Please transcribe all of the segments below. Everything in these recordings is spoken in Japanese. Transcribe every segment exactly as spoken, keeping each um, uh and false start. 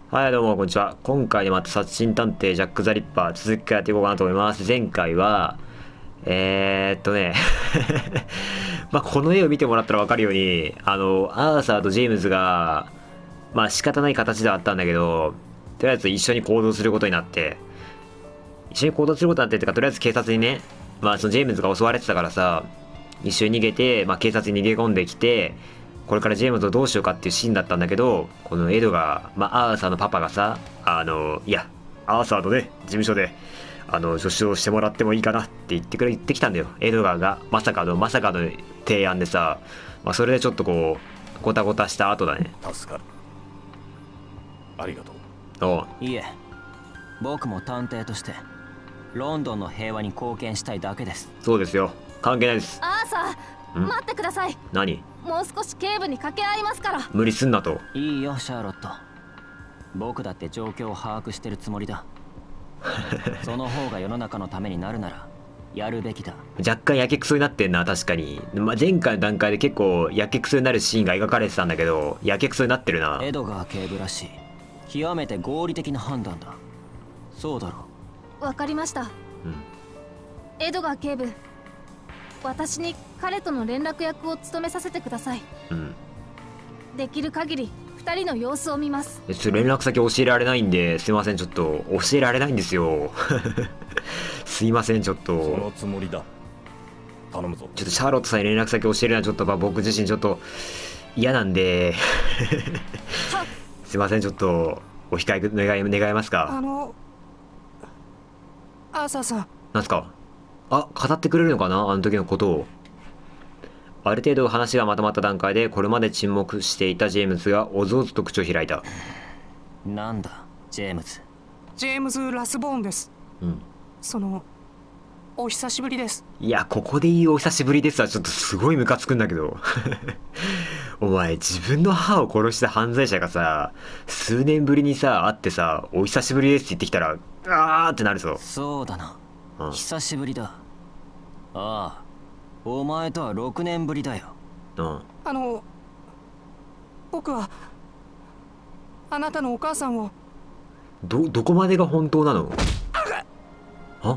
はい、どうも、こんにちは。今回でまた殺人探偵ジャック・ザ・リッパー続きからやっていこうかなと思います。前回は、えー、っとね、まあこの絵を見てもらったらわかるように、あの、アーサーとジェームズが、まあ仕方ない形ではあったんだけど、とりあえず一緒に行動することになって、一緒に行動することになってってか、とりあえず警察にね、まあそのジェームズが襲われてたからさ、一緒に逃げて、まあ警察に逃げ込んできて、これからジェームズをどうしようかっていうシーンだったんだけど、このエドが、まあ、アーサーのパパがさ、あの、いや、アーサーとね、事務所で、あの、助手をしてもらってもいいかなって言ってくれ、言ってきたんだよ。エドガーが、まさかの、まさかの提案でさ、まあ、それでちょっとこう、ごたごたした後だね。 助かる。ありがとう。おう。 いえ、僕も探偵として、ロンドンの平和に貢献したいだけです。 そうですよ。関係ないです。 アーサー、待ってください。 何？ もう少し警部に掛け合いますから。 無理すんなと。 いいよシャーロット、僕だって状況を把握してるつもりだ。その方が世の中のためになるならやるべきだ。 若干やけくそになってんな。確かに、まあ、前回の段階で結構やけくそになるシーンが描かれてたんだけど、やけくそになってるな。 エドガー警部らしい極めて合理的な判断だ。そうだろう。わかりました。 うん、 エドガー警部、私に彼との連絡役を務めさせてください。 うん、 できる限り二人の様子を見ます。 ちょっと連絡先教えられないんで、すいません、ちょっと教えられないんですよ。すいません、ちょっと。 う。そのつもりだ。頼むぞ。 ちょっとシャーロットさんに連絡先教えるのはちょっと、まあ、僕自身ちょっと嫌なんで。すいません、ちょっとお控え願い願えますか。 あのアーサーさん、 なんすか。あ、語ってくれるのかな、あの時のことを。ある程度話がまとまった段階で、これまで沈黙していたジェームズがおぞおぞと口を開いた。 なんだジェームズ。 ジェームズ・ラスボーンです。 うん。 そのお久しぶりです。 いや、ここで言うお久しぶりですはちょっとすごいムカつくんだけど。お前、自分の母を殺した犯罪者がさ、数年ぶりにさ、会ってさ、お久しぶりですって言ってきたら、あーってなるぞ。 そうだな、 うん、 久しぶりだ。ああ、お前とはろくねんぶりだよ。 うん。 あの僕はあなたのお母さんを。 ど、どこまでが本当なの？あ？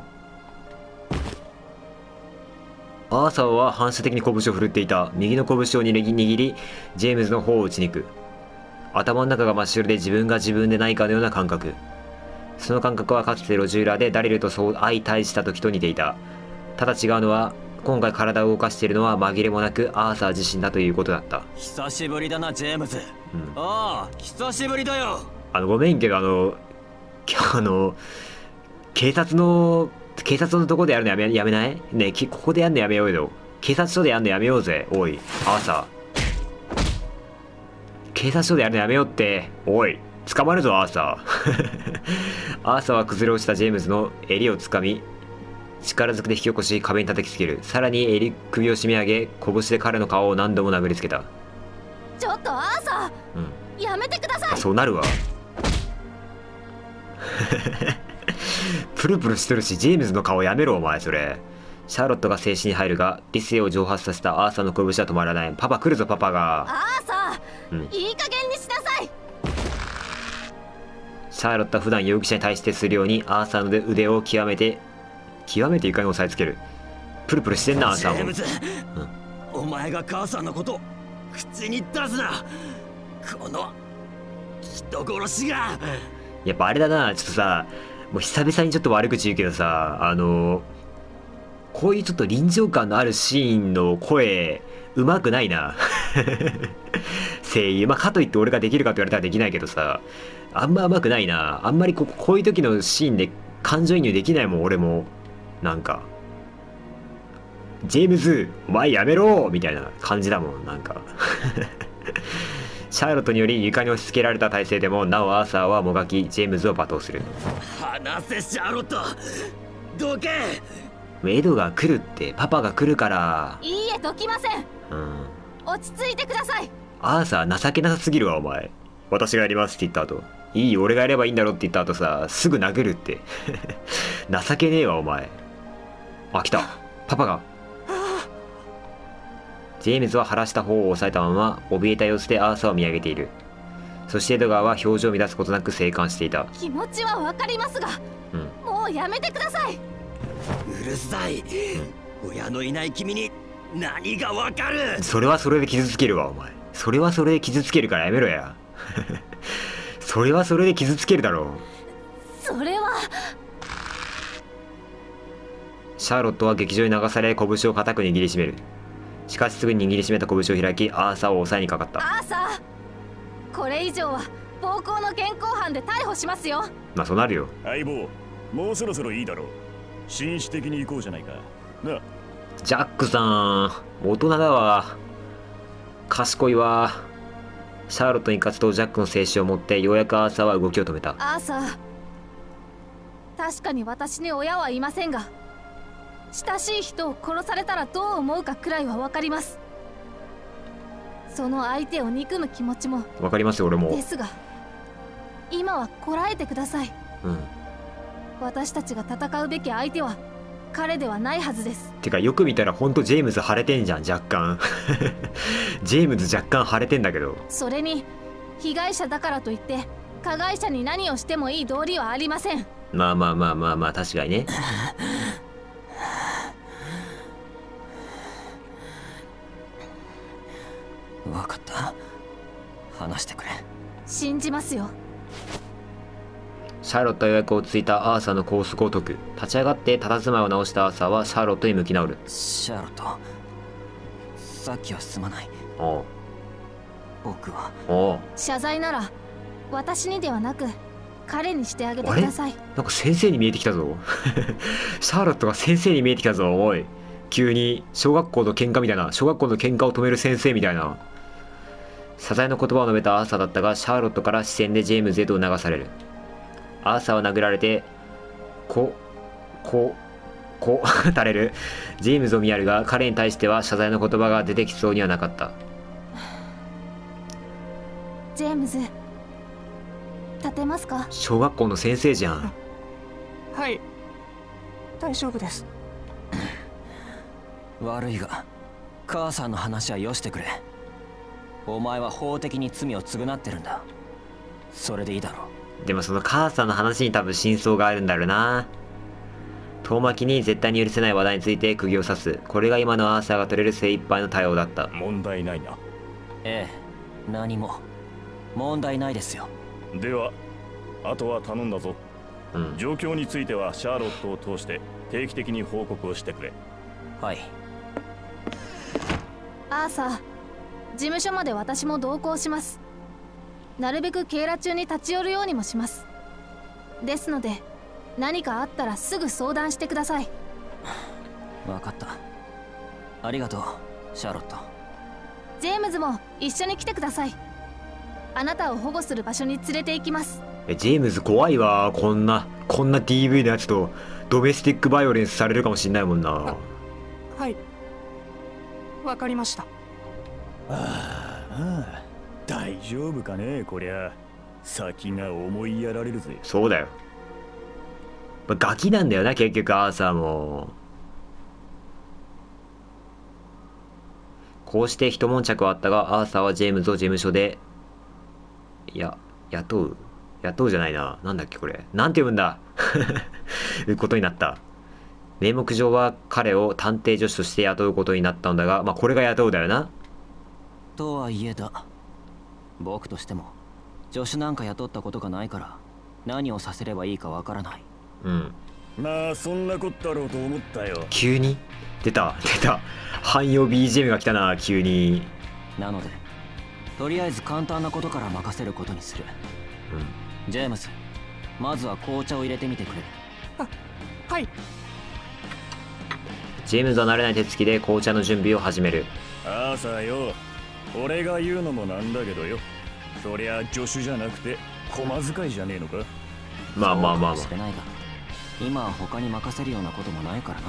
アーサーは反射的に拳を振るっていた。右の拳を握り、握りジェームズの方を打ちに行く。頭の中が真っ白で自分が自分でないかのような感覚。その感覚はかつて路地裏でダリルとそう相対した時と似ていた。ただ違うのは、今回体を動かしているのは紛れもなくアーサー自身だということだった。 久しぶりだなジェームズ。 うん、 ああ、久しぶりだよ。 あのごめんけど、あのあの警察の警察のとこでやるのやめやめないねえ、ここでやるのやめようよ。警察署でやるのやめようぜ。おいアーサー、警察署でやるのやめようって。おい捕まるぞアーサー。アーサーは崩れ落ちたジェームズの襟をつかみ、力ずくで引き起こし壁に叩きつける。さらに襟首を締め上げ、拳で彼の顔を何度も殴りつけた。 ちょっとアーサー、うん、やめてください。 そうなるわ。プルプルしてるし、ジェームズの顔やめろお前それ。シャーロットが静止に入るが、理性を蒸発させたアーサーの拳は止まらない。パパ来るぞパパが。 アーサー、うん、いい加減にしなさい。 シャーロットは普段容疑者に対してするようにアーサーの腕を極めて極めて床に押さえつける。プルプルしてんなアーサーも。ジェームズ、 うん、お前が母さんのこと口に出すな。この人殺しが。 やっぱあれだな、ちょっとさ、もう久々にちょっと悪口言うけどさ、あのこういうちょっと臨場感のあるシーンの声うまくないな。声優、まあかといって俺ができるかと言われたらできないけどさ、あんまうまくないな。あんまりここういう時のシーンで感情移入できないもん俺も。なんかジェームズお前やめろみたいな感じだもんなんか。シャーロットにより床に押し付けられた体勢でもなおアーサーはもがきジェームズを罵倒する。 離せシャーロット、どけ。 エドが来るってパパが来るから。 いいえ、どきません。うん、落ち着いてください。 アーサー情けなさすぎるわお前。私がやりますって言った後、いい俺がやればいいんだろって言った後さ、すぐ殴るって。情けねえわお前。あ、来たパパが。ジェームズは晴らした方を押さえたまま怯えた様子でアーサーを見上げている。 そしてエドガーは表情を乱すことなく静観していた。 気持ちはわかりますが、 うん、 もうやめてください。 うるさい、うん、親のいない君に何がわかる。 それはそれで傷つけるわお前。それはそれで傷つけるからやめろやそれはそれで傷つけるだろう。 それは。 シャーロットは劇場に流され拳を固く握りしめる。しかしすぐに握りしめた拳を開きアーサーを抑えにかかった。 アーサー、これ以上は暴行の現行犯で逮捕しますよ。 まあそうなるよ。 相棒、もうそろそろいいだろう。紳士的に行こうじゃないかな。 ジャックさん大人だわ。賢いわ。シャーロットに勝つとジャックの静止を持ってようやくアーサーは動きを止めた。 アーサー、確かに私に親はいませんが、親しい人を殺されたらどう思うかくらいは分かります。その相手を憎む気持ちも分かりますよ俺も。 ですが今はこらえてください。 うん、 私たちが戦うべき相手は彼ではないはずです。 てかよく見たらほんとジェームズ腫れてんじゃん若干ジェームズ若干腫れてんだけど。 それに被害者だからといって加害者に何をしてもいい道理はありません。 まあまあまあまあまあ確かにね分かった、話してくれ。 信じますよ。 シャーロットはようやく落ち着いたアーサーの拘束を解く。立ち上がって佇まいを直したアーサーはシャーロットに向き直る。 シャーロット、さっきはすまない。 おう僕はおう謝罪なら私にではなく彼にしてあげてください。 なんか先生に見えてきたぞシャーロットが先生に見えてきたぞ。おい急に小学校の喧嘩みたいな、小学校の喧嘩を止める先生みたいな。謝罪の言葉を述べたアーサーだったが、シャーロットから視線でジェームズへと流される。アーサーは殴られてこここ垂れるジェームズを見やるが、彼に対しては謝罪の言葉が出てきそうにはなかった。 ジェームズ、立てますか？ 小学校の先生じゃん。 はい、大丈夫です。 悪いが母さんの話はよしてくれ。お前は法的に罪を償ってるんだ。それでいいだろう。 でもその母さんの話に多分真相があるんだろうな。遠巻きに絶対に許せない話題について釘を刺す。これが今のアーサーが取れる精一杯の対応だった。 問題ないな。 ええ、何も問題ないですよ。 ではあとは頼んだぞ、 うん、 状況についてはシャーロットを通して定期的に報告をしてくれ。 はい。 アーサー、事務所まで私も同行します。なるべく警ら中に立ち寄るようにもします。ですので何かあったらすぐ相談してください。 分かった。ありがとうシャーロット。 ジェームズも一緒に来てください。あなたを保護する場所に連れて行きます。 えジェームズ怖いわ。こんなこんな ディーブイ のやつとドメスティックバイオレンスされるかもしんないもんな。 はい、わかりました。 ああ、大丈夫かねこりゃ。先が思いやられるぜ。 そうだよ、まあ、ガキなんだよな結局アーサーも。こうして一悶着はあったが、アーサーはジェームズを事務所でいや雇う雇うじゃないな、なんだっけこれなんて読むんだいうことになった。名目上は彼を探偵助手として雇うことになったんだが、まあこれが雇うだよな。 とはいえだ、僕としても助手なんか雇ったことがないから何をさせればいいかわからない。 うん、 まあそんなこったろうと思ったよ。 急に出た出た汎用 ビージーエム が来たな急に。 なのでとりあえず簡単なことから任せることにする。 うん、 ジェームズ、まずは紅茶を入れてみてくれ。 あ、はい。 ジェームズは慣れない手つきで紅茶の準備を始める。 ああさよ、俺が言うのもなんだけどよ、そりゃ助手じゃなくて駒遣いじゃねえのか。 まあまあまあまあ、 そうかもしれないが今は他に任せるようなこともないからな。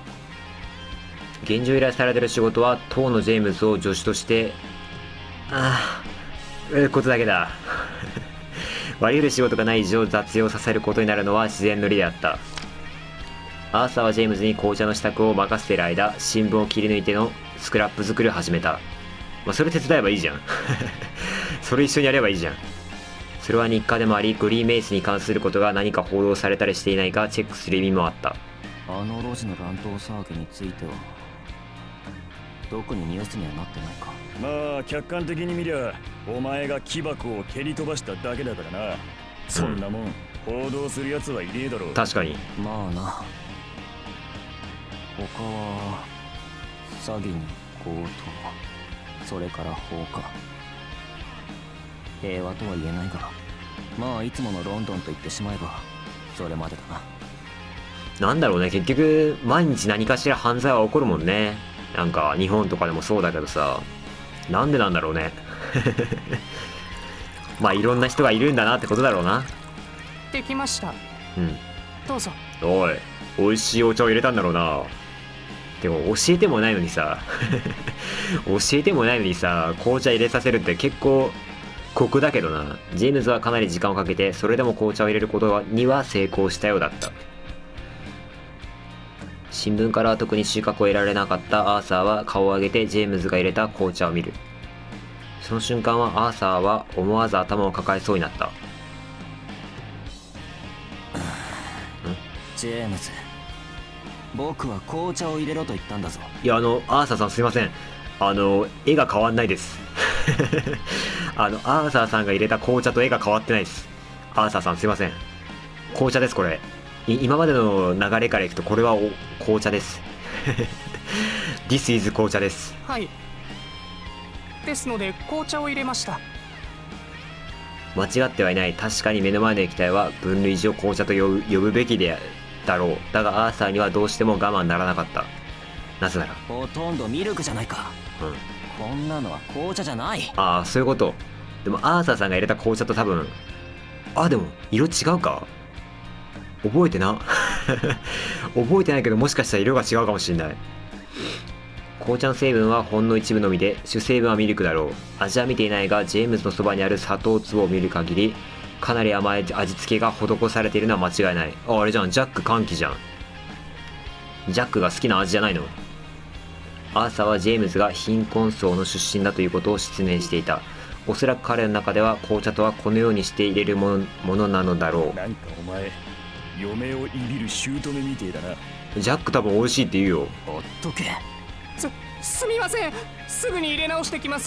現状依頼されてる仕事は当のジェームズを助手としてああうことだけだ割り得る仕事がない以上雑用させることになるのは自然の理であった。アーサーはジェームズに紅茶の支度を任せている間、新聞を切り抜いてのスクラップ作りを始めた。まあそれ手伝えばいいじゃんそれ一緒にやればいいじゃん。 それは日課でもあり、グリーンメイスに関することが何か報道されたりしていないかチェックする意味もあった。 あの路地の乱闘騒ぎについては特にニュースにはなってないか。 まあ客観的に見りゃお前が木箱を蹴り飛ばしただけだからな。そんなもん報道するやつはいねえだろう。 確かに。 まあな。他は詐欺に強盗、それから放火。平和とは言えないが、まあいつものロンドンと言ってしまえばそれまでだな。 なんだろうね、結局毎日何かしら犯罪は起こるもんね。なんか日本とかでもそうだけどさ、なんでなんだろうね。まあいろんな人がいるんだなってことだろうな。 できました。 うん。 どうぞ。 おい、美味しいお茶を入れたんだろうな。でも教えてもないのにさ教えてもないのにさ紅茶入れさせるって結構酷だけどな。ジェームズはかなり時間をかけてそれでも紅茶を入れることには成功したようだった。新聞からは特に収穫を得られなかったアーサーは顔を上げてジェームズが入れた紅茶を見る。その瞬間はアーサーは思わず頭を抱えそうになった。 ジェームズ、僕は紅茶を入れろと言ったんだぞ。 いや、あのアーサーさんすいません、あの絵が変わんないです。あのアーサーさんが入れた紅茶と絵が変わってないです。アーサーさんすいません、紅茶ですこれ。今までの流れからいくとこれはお紅茶です。This is 紅茶です。 はい。ですので紅茶を入れました。 間違ってはいない。確かに目の前の液体は分類上紅茶と呼ぶ、呼ぶべきでだろう。だがアーサーにはどうしても我慢ならなかった。なぜならほとんどミルクじゃないか。 うん。 こんなのは紅茶じゃない。 ああ、そういうこと。でもアーサーさんが入れた紅茶と多分、あ、でも色違うか。覚えてな。覚えてないけどもしかしたら色が違うかもしれない。紅茶の成分はほんの一部のみで主成分はミルクだろう。味は見ていないがジェームズのそばにある砂糖粒を見る限りかなり甘い味付けが施されているのは間違いない。あ、あれじゃん、ジャック歓喜じゃん。ジャックが好きな味じゃないの。アーサーはジェームズが貧困層の出身だということを失念していた。おそらく彼の中では紅茶とはこのようにして入れるもの、ものなのだろう。 なんかお前嫁をいびる姑みてえだな。 ジャック多分美味しいって言うよ。 ほっとけ。 す、すみません。すぐに入れ直してきます。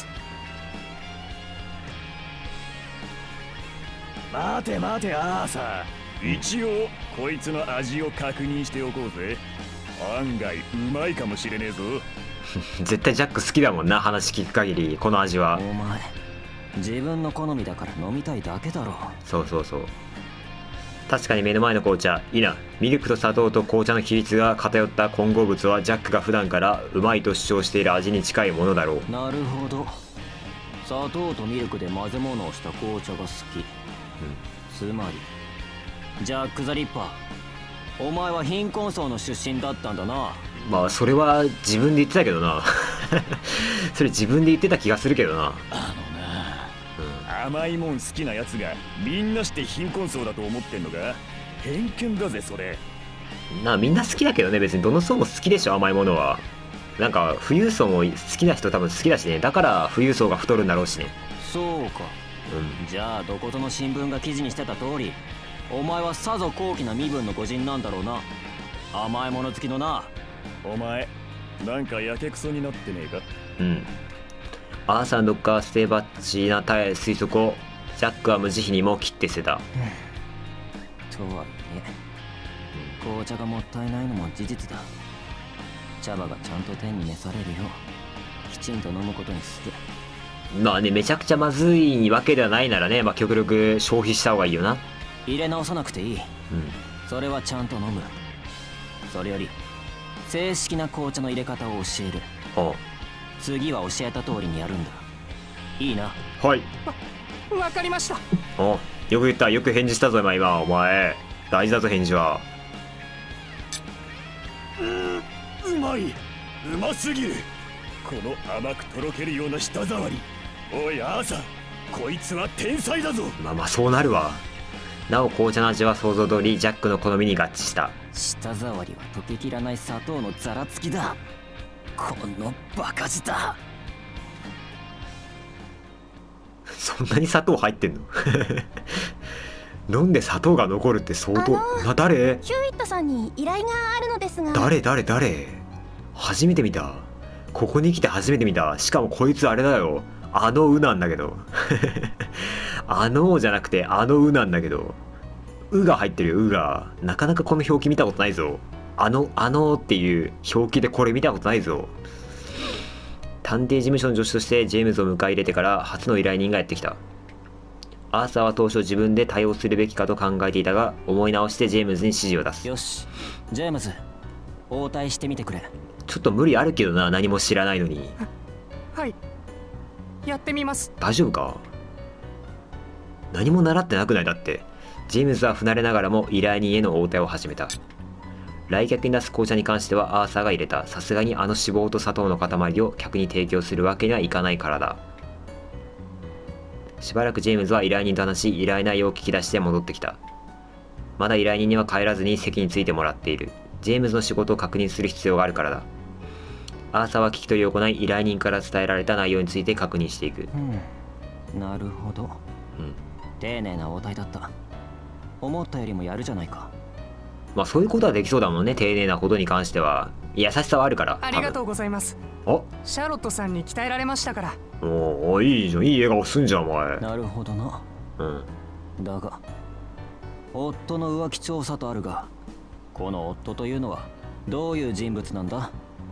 待て待てアーサー、一応こいつの味を確認しておこうぜ。案外うまいかもしれねえぞ。 絶対ジャック好きだもんな、話聞く限り。この味はお前自分の好みだから飲みたいだけだろ。 そうそうそう。確かに目の前の紅茶いいな。ミルクと砂糖と紅茶の比率が偏った混合物はジャックが普段からうまいと主張している味に近いものだろう。 なるほど。砂糖とミルクで混ぜ物をした紅茶が好き、うん、つまりジャック・ザ・リッパー、お前は貧困層の出身だったんだな。 まあそれは自分で言ってたけどな。それ自分で言ってた気がするけどな。 あのな、うん、甘いもん好きなやつがみんなして貧困層だと思ってんのか。偏見だぜそれ。 な、みんな好きだけどね、別にどの層も好きでしょ、甘いものは。なんか富裕層も好きな人多分好きだしね。だから富裕層が太るんだろうしね。 そうか、うん、じゃあどことの新聞が記事にしてた通り、お前はさぞ高貴な身分の御人なんだろうな。甘いもの好きのな。 お前なんかやけくそになってねえか。 うん。アーサーのどっか捨てばっちな推測をジャックは無慈悲にも切って捨てた。 とはいえ紅茶がもったいないのも事実だ。茶葉がちゃんと天に召されるようきちんと飲むことにする。 まあね、めちゃくちゃまずいわけではないならね、まあ極力消費した方がいいよな。 入れ直さなくていい、うん、それはちゃんと飲む。それより正式な紅茶の入れ方を教える。 ああ、 次は教えた通りにやるんだ。いいな。 はい、 わ、わかりました。 あ、よく言った。よく返事したぞ今。今お前大事だぞ返事は。 うー、うまい、うますぎる。この甘くとろけるような舌触り。おいアーサー、こいつは天才だぞ。 まあまあそうなるわ。なお紅茶の味は想像通りジャックの好みに合致した。 舌触りは溶けきらない砂糖のざらつきだ。このバカ舌。 そんなに砂糖入ってんの飲んで砂糖が残るって相当。な、誰？ ヒューイットさんに依頼があるのですが。 誰誰誰？初めて見た。ここに来て初めて見た。しかもこいつあれだよ、あのうなんだけどあのじゃなくてあのうなんだけど、うが入ってるよ、うが。なかなかこの表記見たことないぞ。あのあのっていう表記でこれ見たことないぞ。探偵事務所の助手としてジェームズを迎え入れてから初の依頼人がやってきた。アーサーは当初自分で対応するべきかと考えていたが、思い直してジェームズに指示を出す。 よし、ジェームズ、応対してみてくれ。 ちょっと無理あるけどな、何も知らないのに。 はい、やってみます。 大丈夫か？何も習ってなくない？だってジェームズは不慣れながらも依頼人への応対を始めた。来客に出す紅茶に関してはアーサーが入れた。さすがにあの脂肪と砂糖の塊を客に提供するわけにはいかないからだ。しばらくジェームズは依頼人と話し、依頼内容を聞き出して戻ってきた。まだ依頼人には帰らずに席に着いてもらっている。ジェームズの仕事を確認する必要があるからだ。アーサーは聞き取りを行い、依頼人から伝えられた内容について確認していく。 うん、なるほど、うん、丁寧な応対だった。思ったよりもやるじゃないか。 まあそういうことはできそうだもんね、丁寧なことに関しては。優しさはあるから。 ありがとうございます。 あ、 シャーロットさんに鍛えられましたから。 おお、いいじゃん、いい笑顔すんじゃんお前。 なるほどな。 うんだが夫の浮気調査とあるが、この夫というのはどういう人物なんだ？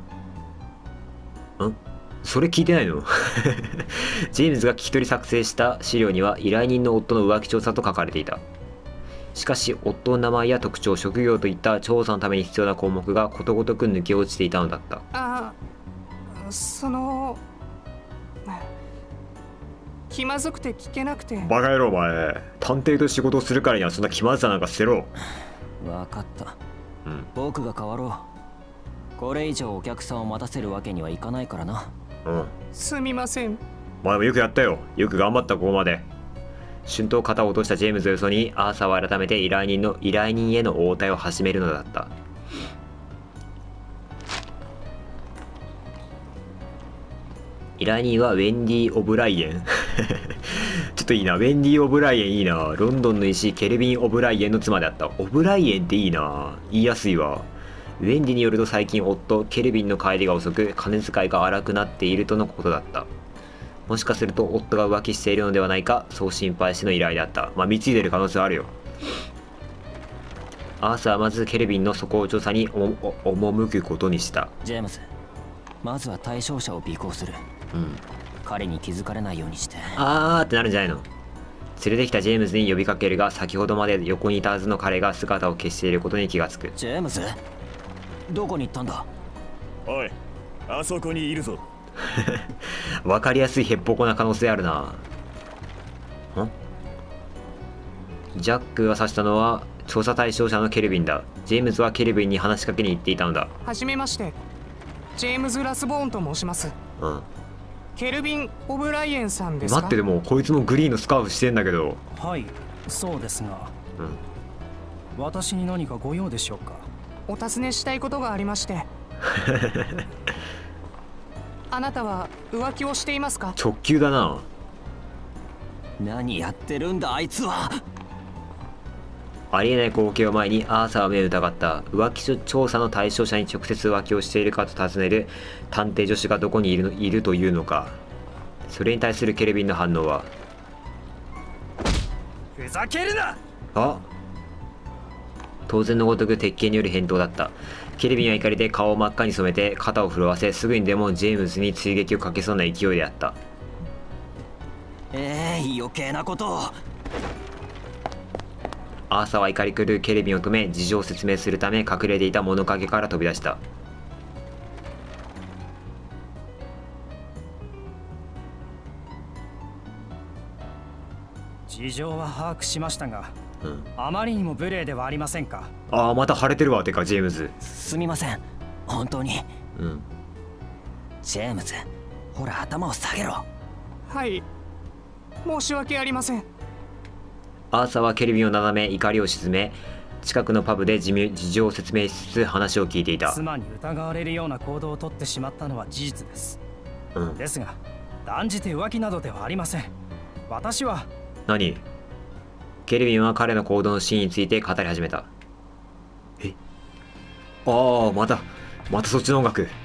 ん？それ聞いてないの？ジェームズが聞き取り作成した資料には依頼人の夫の浮気調査と書かれていた。しかし夫の名前や特徴、職業といった調査のために必要な項目がことごとく抜け落ちていたのだった。 ああ、その気まずくて聞けなくて。 バカ野郎お前、探偵と仕事をするからにはそんな気まずさなんか捨てろ。 分かった、 うん、 僕が変わろう。これ以上お客さんを待たせるわけにはいかないからな。 うん、 すみません。 前もよくやったよ。よく頑張った、ここまで。春闘肩を落としたジェームズをよそに、アーサーは改めて依頼人の依頼人への応対を始めるのだった。依頼人はウェンディ・オブライエンちょっといいな、ウェンディ・オブライエンいいな。ロンドンの医師ケルビン・オブライエンの妻であった。オブライエンっていいな、言いやすいわ。ウェンディによると最近夫ケルビンの帰りが遅く、金遣いが荒くなっているとのことだった。もしかすると夫が浮気しているのではないか、そう心配しての依頼であった。まあ貢いでる可能性はあるよ。アーサーはまずケルビンの素行調査に赴くことにした。 ジェームズ、まずは対象者を尾行する。 うん、 彼に気づかれないようにして。 あーってなるんじゃないの。連れてきたジェームズに呼びかけるが、先ほどまで横にいたはずの彼が姿を消していることに気がつく。 ジェームズ、どこに行ったんだ？ おい、あそこにいるぞ。 わかりやすいヘッポコな可能性あるな。ん？ジャックが指したのは調査対象者のケルビンだ。ジェームズはケルビンに話しかけに行っていたのだ。 はじめまして、ジェームズ・ラスボーンと申します。 うん。 ケルビン・オブライエンさんですか？ 待って、でもこいつもグリーンのスカーフしてんだけど。 はい、そうですが、 うん、 私に何かご用でしょうか？ お尋ねしたいことがありまして。あなたは浮気をしていますか？ 直球だな。 何やってるんだあいつは。 ありえない光景を前にアーサーは目を疑った。浮気調査の対象者に直接浮気をしているかと尋ねる探偵助手がどこにいるの、いるというのか。それに対するケルビンの反応は、 ふざけるな。 あ、当然のごとく鉄拳による返答だった。ケルビンは怒りで顔を真っ赤に染めて肩を震わせ、すぐにでもジェームズに追撃をかけそうな勢いであった。 ええー、余計なことを。 アーサーは怒り狂うケルビンを止め、事情を説明するため隠れていた物陰から飛び出した。 事情は把握しましたが、 うん、 あまりにも無礼ではありませんか？ ああ、また腫れてるわ。てかジェームズ、 すみません、本当に。 うん、 ジェームズ、ほら頭を下げろ。 はい、申し訳ありません。 アーサーはケルビンをなだめ怒りを鎮め、近くのパブで事情を説明しつつ話を聞いていた。 妻に疑われるような行動をとってしまったのは事実です、 うん、 ですが断じて浮気などではありません。 私は。 何？ケルビンは彼の行動のシーンについて語り始めた。え？ああ、またまたそっちの音楽。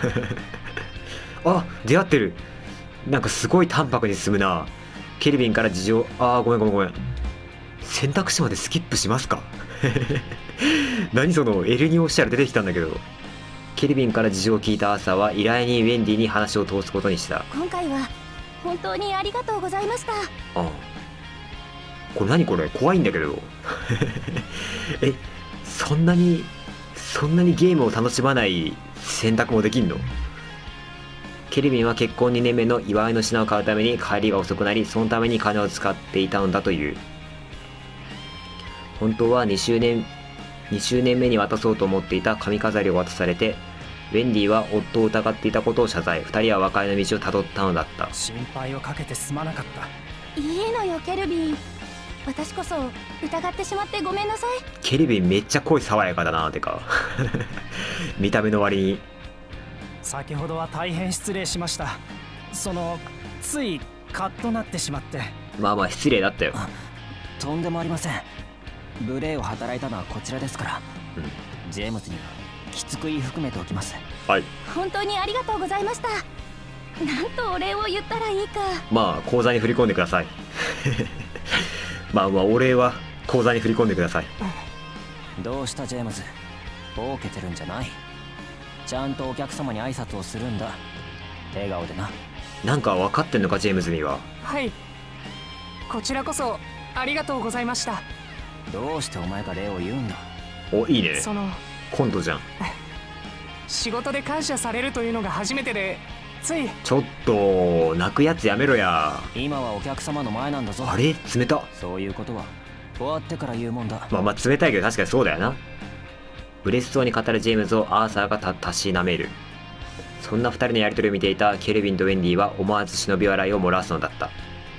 あ、出会ってる。なんかすごい淡白に進むな。ケルビンから事情。ああ、ごめんごめんごめん。選択肢までスキップしますか？何その エルに 押したら出てきたんだけど。ケルビンから事情を聞いたアーサーは依頼人ウェンディに話を通すことにした。 今回は本当にありがとうございました。 ああ、これ何これ、怖いんだけど。え、そんなにそんなにゲームを楽しまない選択もできんの？ケルビンは結婚にねんめの祝いの品を買うために帰りが遅くなり、そのために金を使っていたのだという。本当はにしゅうねんにしゅうねんめに渡そうと思っていた髪飾りを渡されて、ウェンディは夫を疑っていたことを謝罪。二人は和解の道をたどったのだった。 心配をかけてすまなかった。 いいのよケルビン、私こそ疑ってしまってごめんなさい。 ケルビンめっちゃ声爽やかだな。てか見た目の割に。 先ほどは大変失礼しました。そのついカッとなってしまって。 まあまあ失礼だったよ。 とんでもありません。無礼を働いたのはこちらですから、 うん、 ジェームズにはきつく言い含めておきます。 はい、 本当にありがとうございました。なんとお礼を言ったらいいか。 まあ口座に振り込んでください。まあまあお礼は口座に振り込んでください。 どうしたジェームズ、ぼうけてるんじゃない。ちゃんとお客様に挨拶をするんだ。笑顔でな。 なんか分かってんのかジェームズには。 はい、こちらこそありがとうございました。 どうしてお前が礼を言うんだ。 お、いいね。 そのコントじゃん。 仕事で感謝されるというのが初めてで、つい。 ちょっと泣くやつやめろや。 今はお客様の前なんだぞ。 あれ冷た。 そういうことは終わってから言うもんだ。 まあまあ冷たいけど確かにそうだよな。嬉しそうに語るジェームズをアーサーがたたしなめる。そんな二人のやり取りを見ていたケルビンとウェンディは思わず忍び笑いを漏らすのだった。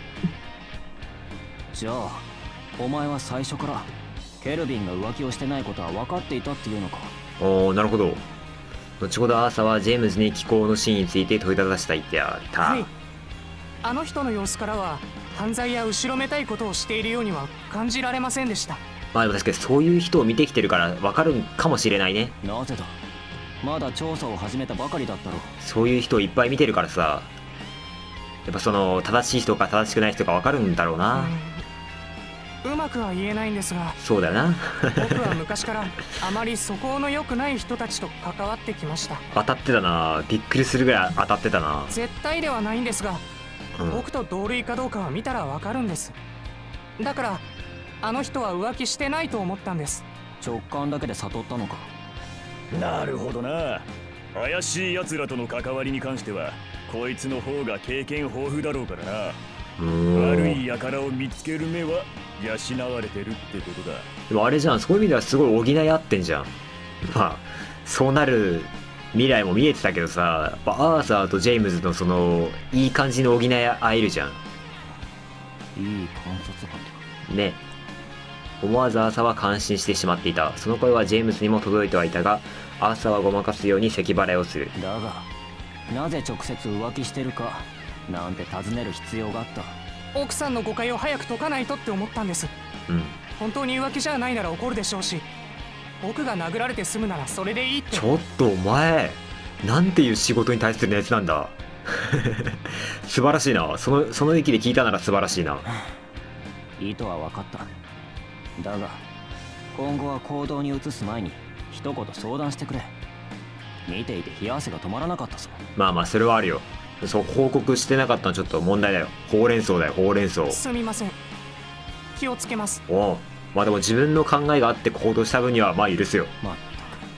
じゃあお前は最初からケルビンが浮気をしてないことは分かっていたっていうのか。 おー、なるほど。後ほどアーサーはジェームズに気候のシーンについて問いただしたいってやった。 はい、あの人の様子からは犯罪や後ろめたいことをしているようには感じられませんでした。 まあでも確かにそういう人を見てきてるから分かるかもしれないね。 なぜだ、まだ調査を始めたばかりだったろう。 そういう人をいっぱい見てるからさ、やっぱその正しい人か正しくない人か分かるんだろうな。 うまくは言えないんですが、 そうだよな。 僕は昔からあまり素行の良くない人たちと関わってきました。 当たってたな。びっくりするぐらい当たってたな。 絶対ではないんですが、 うん、 僕と同類かどうかは見たらわかるんです。だからあの人は浮気してないと思ったんです。 直感だけで悟ったのか。 なるほどな。怪しい奴らとの関わりに関してはこいつの方が経験豊富だろうからな。悪い輩を見つける目は養われてるってことだ。 でもあれじゃん、そういう意味ではすごい補い合ってんじゃん。まあそうなる未来も見えてたけどさ、やっぱアーサーとジェームズのそのいい感じの補い合えるじゃん。 いい観察眼ね。思わずアーサーは感心してしまっていた。その声はジェームズにも届いてはいたが、アーサーはごまかすように咳払いをする。 だがなぜ直接浮気してるかなんて尋ねる必要があった。 奥さんの誤解を早く解かないとって思ったんです。 うん。 本当に浮気じゃないなら怒るでしょうし、僕が殴られて済むならそれでいいって。 ちょっとお前なんていう仕事に対する熱なんだ。素晴らしいな。そのその域で聞いたなら素晴らしいな。 意図は分かった。だが今後は行動に移す前に一言相談してくれ。見ていて冷や汗が止まらなかったぞ。 まあまあそれはあるよ。そう報告してなかったのはちょっと問題だよ。ほうれん草だよ、ほうれん草。 すみません、気をつけます。 おう、まあでも自分の考えがあって行動した分にはまあ許すよ。 まったく。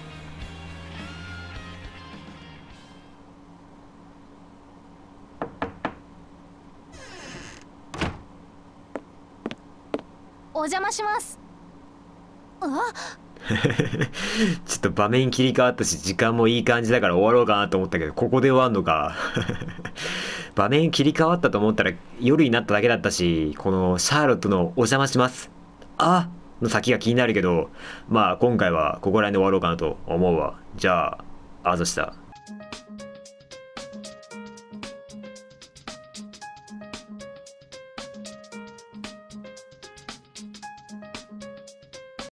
お邪魔します。あちょっと場面切り替わったし時間もいい感じだから終わろうかなと思ったけど、ここで終わんのか。場面切り替わったと思ったら夜になっただけだったし、このシャーロットのお邪魔しますあの先が気になるけど、まあ今回はここら辺で終わろうかなと思うわ。じゃああざした。